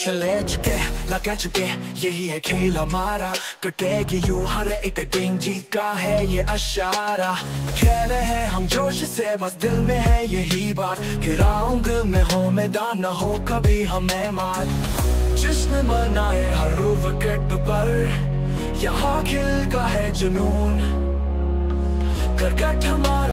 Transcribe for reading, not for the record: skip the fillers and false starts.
चले चुके लगा चुके, यही है खेल हमारा। कटेगी यूं हर एक दिन, जीत का है ये इशारा। खेले हैं हम जोश से, बस दिल में है यही बात कि राउंड में हो मैदान, न हो कभी हमें मार। जिसने मनाए हर विकेट पर, यहाँ खेल का है जुनून। क्रिकेट हमारा